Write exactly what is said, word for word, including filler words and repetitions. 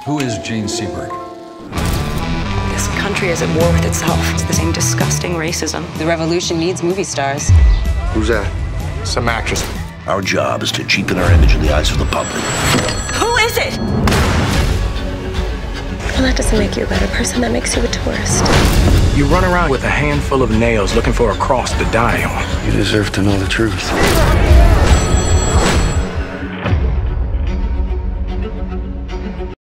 Who is Jane Seberg? This country is at war with itself. It's the same disgusting racism. The revolution needs movie stars. Who's that? Some actress. Our job is to cheapen our image in the eyes of the public. Who is it? Well, that doesn't make you a better person. That makes you a tourist. You run around with a handful of nails looking for a cross to die on. You deserve to know the truth.